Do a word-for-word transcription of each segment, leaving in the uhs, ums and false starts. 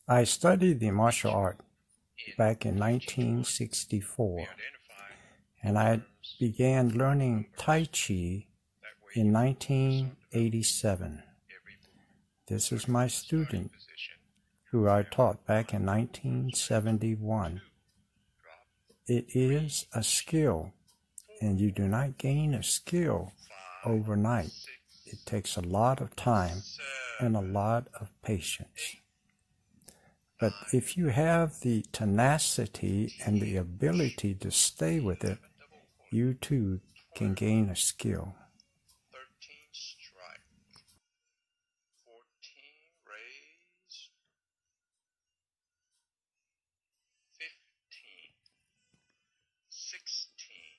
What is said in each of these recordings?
I studied the martial art back in nineteen sixty-four, and I began learning Tai Chi in nineteen eighty-seven. This is my student who I taught back in nineteen seventy-one. It is a skill, and you do not gain a skill overnight. It takes a lot of time and a lot of patience. But if you have the tenacity and the ability to stay with it, you too can gain a skill. thirteen strike, fourteen raise, fifteen, sixteen,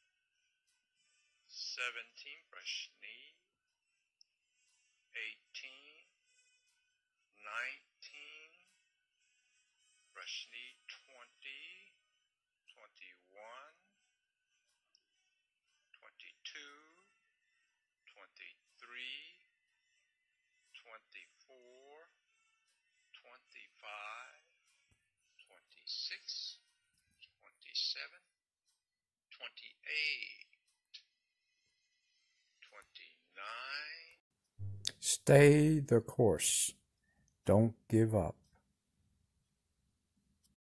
seventeen, brush knee, eighteen, nineteen, brush knee, twenty, twenty-one, twenty-two, twenty-three, twenty-four, twenty-five, twenty-six, twenty-seven, twenty-eight, twenty-nine. Stay the course. Don't give up.